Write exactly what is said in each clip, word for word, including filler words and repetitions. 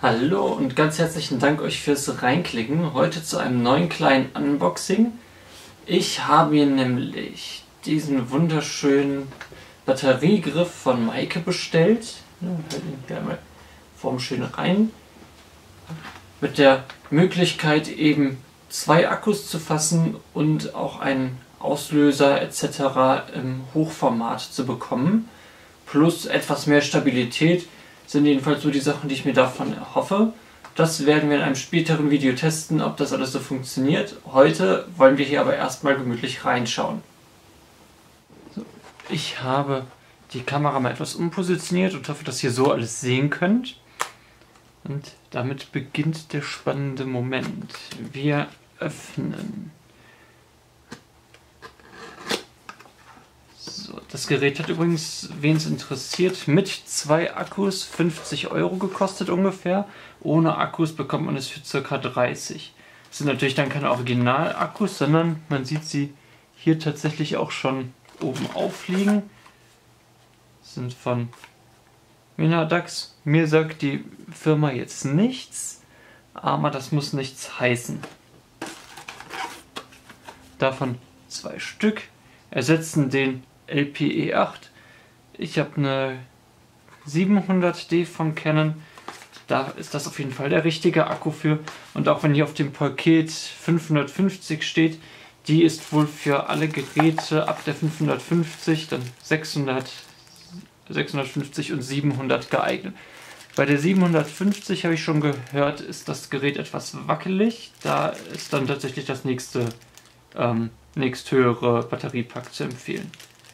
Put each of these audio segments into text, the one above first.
Hallo und ganz herzlichen Dank euch fürs Reinklicken. Heute zu einem neuen kleinen Unboxing. Ich habe mir nämlich diesen wunderschönen Batteriegriff von Maike bestellt. Ja, hört ihn hier einmal vorn schön rein. Mit der Möglichkeit eben zwei Akkus zu fassen und auch einen Auslöser et cetera im Hochformat zu bekommen. Plus etwas mehr Stabilität sind jedenfalls so die Sachen, die ich mir davon erhoffe. Das werden wir in einem späteren Video testen, ob das alles so funktioniert. Heute wollen wir hier aber erstmal gemütlich reinschauen. So, ich habe die Kamera mal etwas umpositioniert und hoffe, dass ihr so alles sehen könnt. Und damit beginnt der spannende Moment. Wir öffnen. So, das Gerät hat übrigens, wen es interessiert, mit zwei Akkus fünfzig Euro gekostet ungefähr. Ohne Akkus bekommt man es für ca. dreißig. Das sind natürlich dann keine Original-Akkus, sondern man sieht sie hier tatsächlich auch schon oben aufliegen. Das sind von Minadax. Mir sagt die Firma jetzt nichts, aber das muss nichts heißen. Davon zwei Stück ersetzen den L P E acht. Ich habe eine siebenhundert D von Canon. Da ist das auf jeden Fall der richtige Akku für. Und auch wenn hier auf dem Paket fünfhundertfünfzig steht, die ist wohl für alle Geräte ab der fünfhundertfünfzig, dann sechshundert, sechshundertfünfzig und siebenhundert geeignet. Bei der siebenhundertfünfzig habe ich schon gehört, ist das Gerät etwas wackelig. Da ist dann tatsächlich das nächste, ähm, nächsthöhere Batteriepack zu empfehlen.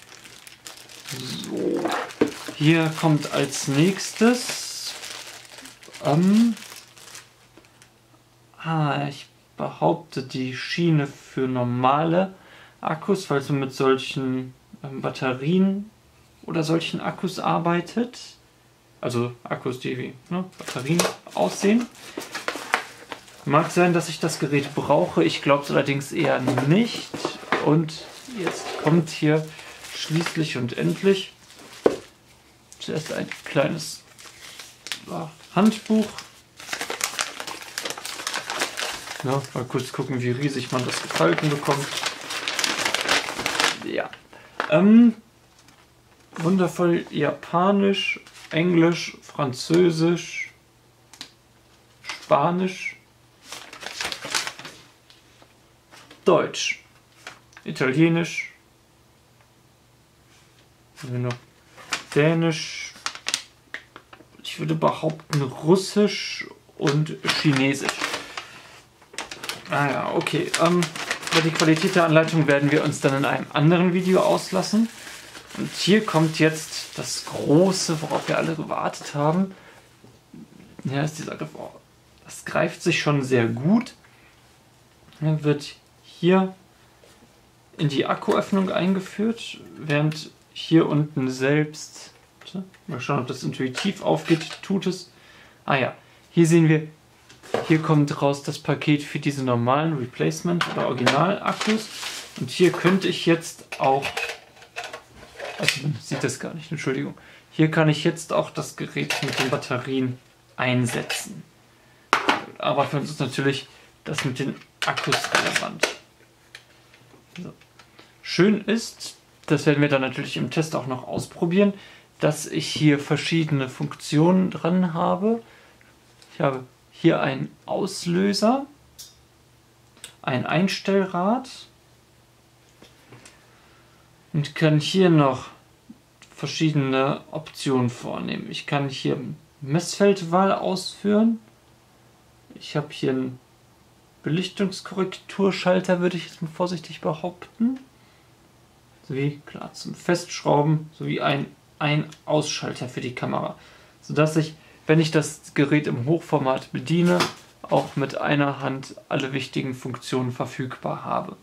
So, hier kommt als nächstes, ähm, ah, ich behaupte die Schiene für normale Akkus, falls man mit solchen ähm, Batterien oder solchen Akkus arbeitet. Also Akkus, die wie ne, Batterien aussehen. Mag sein, dass ich das Gerät brauche, ich glaube es allerdings eher nicht. Und jetzt kommt hier schließlich und endlich zuerst ein kleines Handbuch. Ja, mal kurz gucken, wie riesig man das gefalten bekommt. Ja. Ähm, wundervoll Japanisch, Englisch, Französisch, Spanisch, Deutsch, Italienisch, noch Dänisch, ich würde behaupten Russisch und Chinesisch. Ah ja, okay. Ähm, über die Qualität der Anleitung werden wir uns dann in einem anderen Video auslassen. Und hier kommt jetzt das Große, worauf wir alle gewartet haben. Ja, ist dieser Griff. Oh, das greift sich schon sehr gut. Dann wird hier in die Akkuöffnung eingeführt, während hier unten selbst, mal schauen, ob das intuitiv aufgeht, tut es. Ah ja, hier sehen wir, hier kommt raus das Paket für diese normalen Replacement- oder Original-Akkus. Und hier könnte ich jetzt auch, also man sieht das gar nicht, Entschuldigung, hier kann ich jetzt auch das Gerät mit den Batterien einsetzen. Aber für uns ist natürlich das mit den Akkus relevant. So. Schön ist, das werden wir dann natürlich im Test auch noch ausprobieren, dass ich hier verschiedene Funktionen dran habe. Ich habe hier einen Auslöser, ein Einstellrad und kann hier noch verschiedene Optionen vornehmen. Ich kann hier Messfeldwahl ausführen. Ich habe hier einen Belichtungskorrekturschalter, würde ich jetzt mal vorsichtig behaupten. Sowie, klar, zum Festschrauben, sowie ein Ein-Ausschalter für die Kamera. Sodass ich, wenn ich das Gerät im Hochformat bediene, auch mit einer Hand alle wichtigen Funktionen verfügbar habe.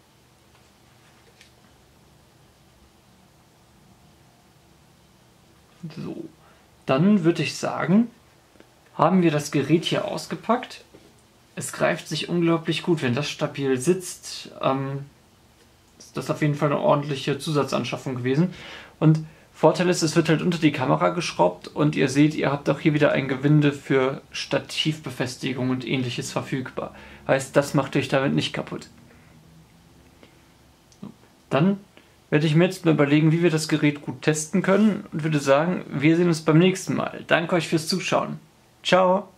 So, dann würde ich sagen, haben wir das Gerät hier ausgepackt. Es greift sich unglaublich gut, wenn das stabil sitzt. Ähm, ist das auf jeden Fall eine ordentliche Zusatzanschaffung gewesen. Und Vorteil ist, es wird halt unter die Kamera geschraubt und ihr seht, ihr habt auch hier wieder ein Gewinde für Stativbefestigung und ähnliches verfügbar. Heißt, das macht euch damit nicht kaputt. Dann werde ich mir jetzt mal überlegen, wie wir das Gerät gut testen können und würde sagen, wir sehen uns beim nächsten Mal. Danke euch fürs Zuschauen. Ciao!